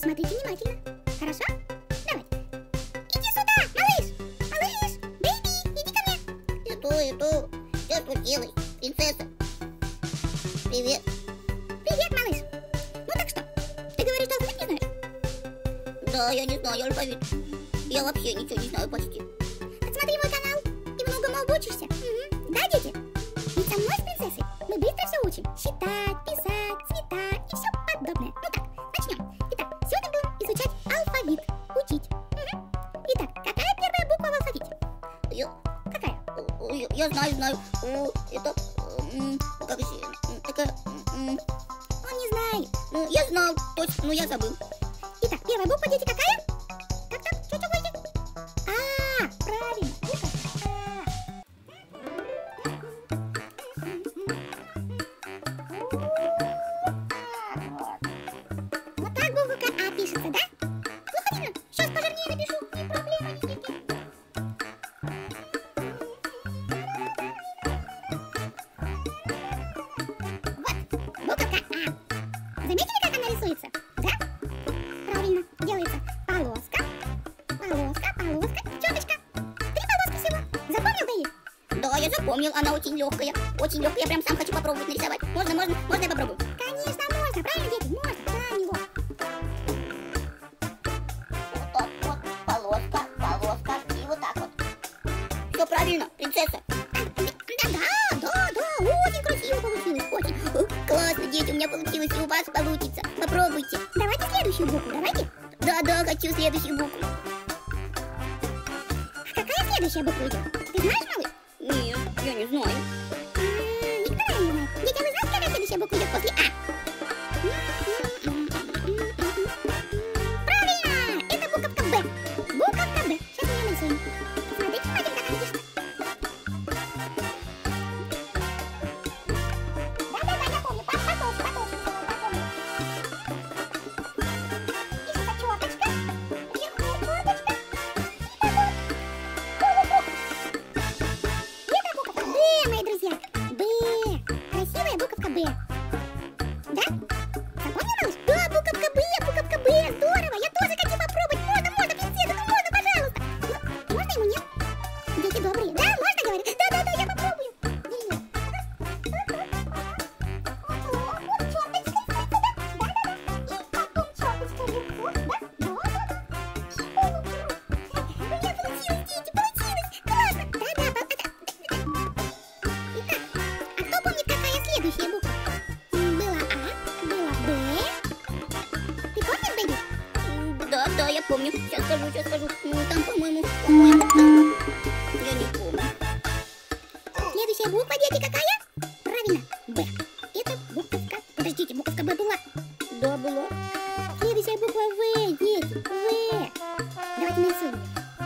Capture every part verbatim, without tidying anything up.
смотрите внимательно. Хорошо? Давайте. Иди сюда, малыш! Малыш! Бэйби, иди ко мне! Иду, иду. Что случилось, принцесса? Привет. Привет, малыш. Ну так что? Ты говоришь, что алфавит не знаешь? Да, я не знаю алфавит. Я вообще ничего не знаю почти. Посмотри мой канал и многому обучишься. Угу. Да, дети? Ведь со мной с принцессой мы быстро все учим. Считать, писать, цвета и все подобное. Ну так, начнем. Итак, сегодня будем изучать алфавит. Учить. Угу. Итак, какая первая буква в алфавите? Я, Какая? я, я знаю, знаю. О, это, м, как же, м, такая, м, Он не знает. ну, я знал, точно, но я забыл. Итак, первая буква, дети, какая? Как так? Что, что будете? А, правильно. Буква А. Вот так буква А пишется, да? Ну, видно. Сейчас пожирнее напишу. Не проблема, дети. Вот, буковка А. Заметили, как она рисуется? Да? Правильно. Делается полоска, полоска, полоска, черточка. Три полоски всего. Запомнил, Дэйв? Да, я запомнил, она очень легкая. Очень легкая, я прям сам хочу попробовать нарисовать. Можно, можно, можно я попробую? Конечно, можно. Правильно, дети? Можно. Правильно. Вот. Вот так вот, полоска, полоска и вот так вот. Все правильно, принцесса. Да-да, да-да. Очень красиво получилось. Очень. О, классно, дети, у меня получилось, и у вас получится. Попробуйте. Давайте следующую букву. Давайте. Да, да, хочу следующую букву. А какая следующая буква идет? Ты знаешь, малыш? Нет, я не знаю. А, никто, наверное, не знает. Дети, а вы знаете, какая следующая буква идет после А? Правильно! Это буковка Б. Буковка Б. Сейчас мы ее нарисуем. Смотрите, внимательно, как она пишется. Да-да-да, я помню. Потолще, потолще, потолще. Пишется черточка. Вверху черточка. И потом полукруг. Это буковка Б, мои друзья. Б. Красивая буковка Б. Да? Запомнил, малыш? Да, буковка Б, буковка Б. Здорово. Я тоже хочу попробовать. Можно, можно, принцесса, ну можно, пожалуйста. Ну, можно ему нет? Дети добрые. Да, можно, говорит? Да-да-да, я попробую. Нет. Вот черточка рисуется, да? Да-да-да. И потом черточка вверху, да? Да-да-да. И полукруг. У меня получилось, дети, получилось. Классно. Да-да, да. Итак, а кто помнит, какая следующая буква? Была А, была Б. Ты помнишь, Бэйби? Да, да, я помню. Сейчас скажу, сейчас скажу. Ну, там, по-моему, по-моему, там. Я не помню. Следующая буква, дети, какая? Правильно, Б. Это буковка. Подождите, буковка Б была. Да, была. Следующая буква В, дети. В. Давайте нарисуем.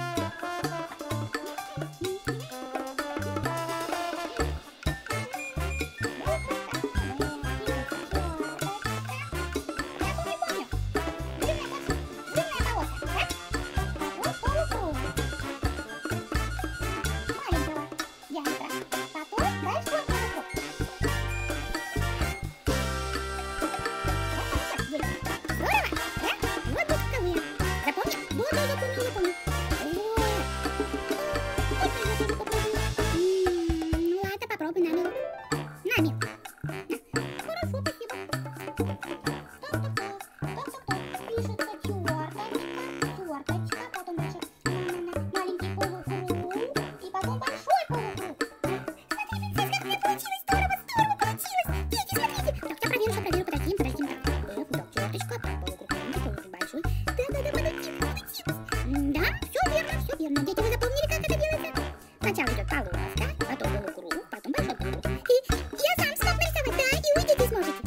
Дети, вы запомнили, как это делается? Сначала идет полоска, потом полукруг, потом большой полукруг. И я сам смог нарисовать, да, и вы, дети, сможете.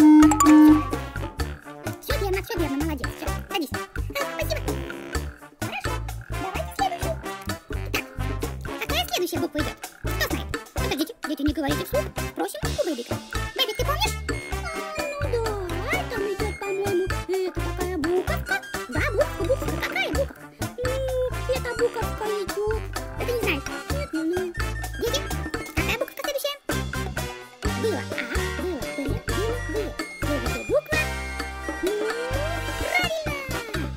Все верно, все верно, молодец. Все, садись. А, спасибо. Хорошо, давайте следующую. Так, какая следующая буква идет? Кто знает? Подождите, дети, не говорите вслух. Спросим у Бэйбика. Бэйбик, ты помнишь? А, ну да, там идет, по-моему, это такая буковка. Да, буковка, буковка, какая буковка? Это буковка идет. Это не знаешь? Нет, не знаю. Дети, какая буковка следующая? Было А, было Б, было Б. Следующая буква. Правильно!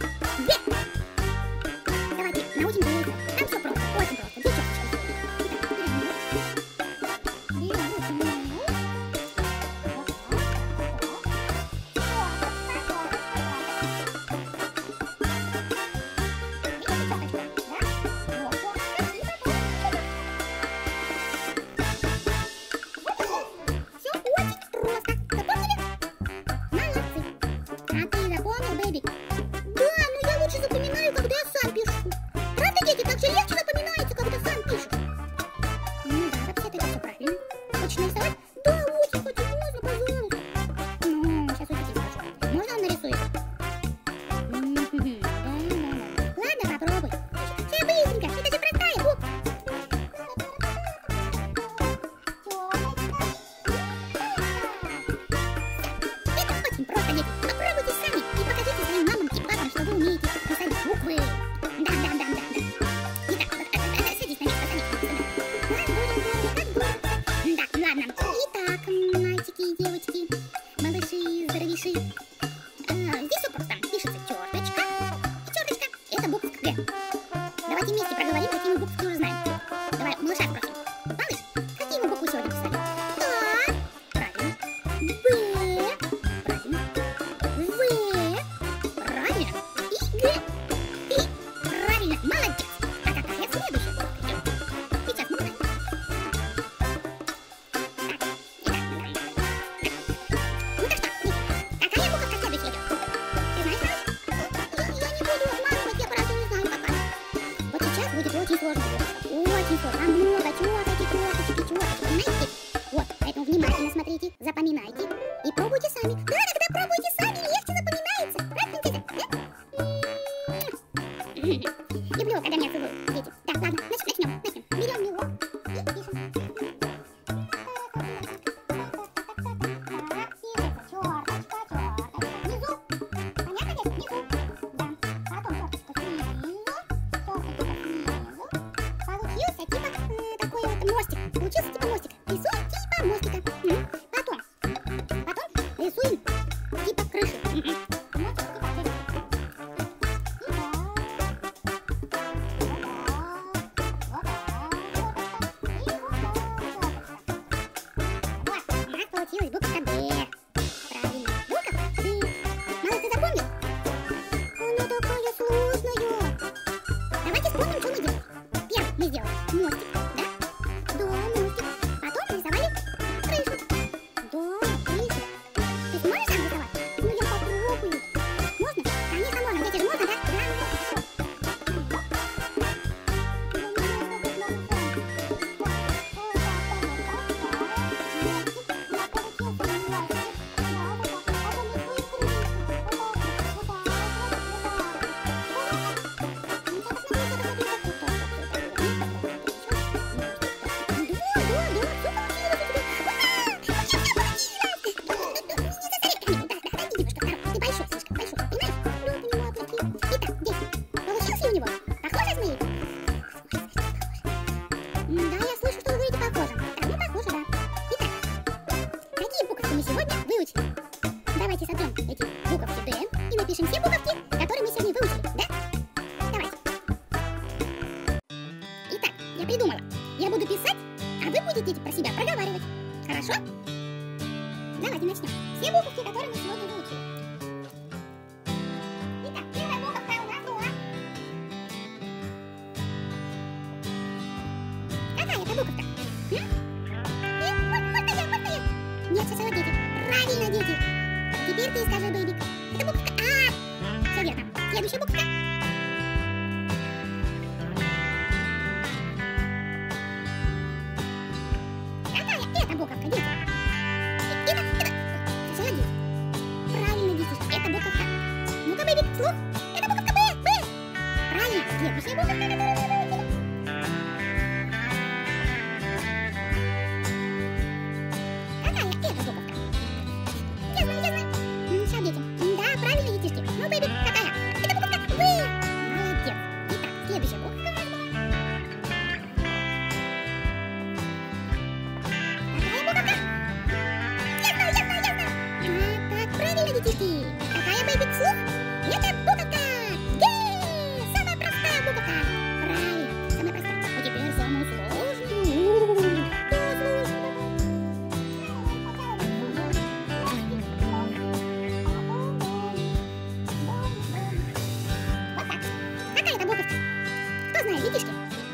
запомнил, Бэбик? Да, но я лучше запоминаю, когда я сам пишу. Правда, дети, так же легче запоминается, когда сам пишешь? Ну да, вообще-то это все правильно. Хочешь нарисовать? Да, очень хочу, можно, пожалуйста. Ну, сейчас учитель скажу. Можно он нарисует? Ладно, попробуй. Сейчас быстренько, это же простая буква. Это очень просто, дети. Попробуйте сами и покажите своим мамам и папам, что вы умеете писать буквы. Да, да, да, да, да. Итак, садись на место, садись. Да, ладно. Итак, мальчики и девочки, малыши, здоровиши. Здесь все просто. Пишется черточка. Черточка. Это буква Г. Давайте вместе проговорим, какие мы буквы уже знаем. Давай, малыша спросим. Малыш, какие мы буквы сегодня писали? А. Правильно. Б. Правильно. В. Правильно. И Г. И. Правильно. Молодец. А какая следующая буква идет? Сейчас мы узнаем. Ну так что, какая буква следующая идет? Ты знаешь, малыш? Я не буду обманывать, я просто не знаю, какая. Вот сейчас будет очень сложно. Очень сложно. Там много черточек, черточек, черточек. Понимаете? Вот, поэтому внимательно смотрите, запоминайте и пробуйте сами. Да, когда пробуйте сами, легче запоминается. Правильно, дети? Люблю, когда меня целуют, дети. Так, ладно, начнем, начнем. Берем его и пишем. Получился типа мостик. Рисуем типа мостика. М. Потом. Потом рисуем типа крыши. М-м. Мостик типа крыши. Вот, у нас получилась буква Д. Правильно. Буква Д. Малыш, ты запомнил? Она такая сложная. Давайте вспомним, что мы делали. Первый мы сделали мостик, да? Да, мостик. Потом нарисовали крышу. Да, крышу. Ты сможешь сам рисовать? Ну, я попробую. Можно? Конечно, можно. Дети же можно, да? Давайте сотрем эти буковки Д и напишем все буковки, которые мы сегодня выучили, да? Давайте. Итак, я придумала. Я буду писать, а вы будете про себя проговаривать. Хорошо? Давайте начнем. Все буковки, которые мы сегодня выучили. Итак, первая буковка у нас была. Какая это буковка? Вот я, вот я. Нет, сначала дети. Правильно, дети. Теперь ты скажи, Бэбик. Это буковка А. Все верно. Следующая буковка. Какая это буковка, дети? Это, это. Сначала дети. Правильно, дети. Это буковка. Ну-ка, Бэбик, вслух. Это буковка Б. Б. Правильно. Следующая буковка, которую мы выучили. Какая это буковка? Я знаю, я знаю. Сейчас, дети. Да, правильно, детишки. Ну, Бэбик, какая? Это буковка В. Молодец. Итак, следующая буковка у нас была. Какая буковка? Я знаю, я знаю, я знаю. А, так, правильно, детишки. Какая, Бэбик, вслух? Это буковка Г. Самая простая буковка. Правильно, самая простая. А теперь самую сложную. Да, сложную. Детишки?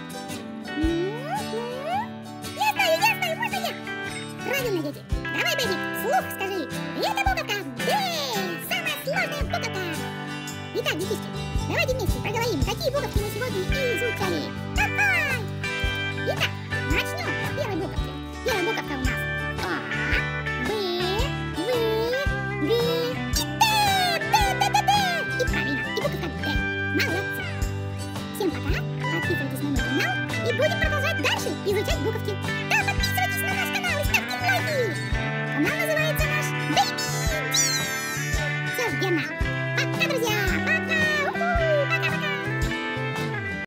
Я знаю, я знаю, можно я? Правильно, дети. Давай, Бэбик, вслух скажи. Это буковка Д. Самая сложная буковка. Пока-пока. Итак, детишки, давайте вместе проговорим, какие буковки мы сегодня изучали. Давай! Итак, начнем с первой буковки. Первая буковка у нас А, Б, В, Г и Д. Д, Д, Д, Д. И правильно, и буковка Д. Молодцы. Всем пока, подписывайтесь на мой канал и будем продолжать дальше изучать буковки. Да, подписывайтесь на наш канал и ставьте лайки. Канал называется наш Baby Ди. Все верно.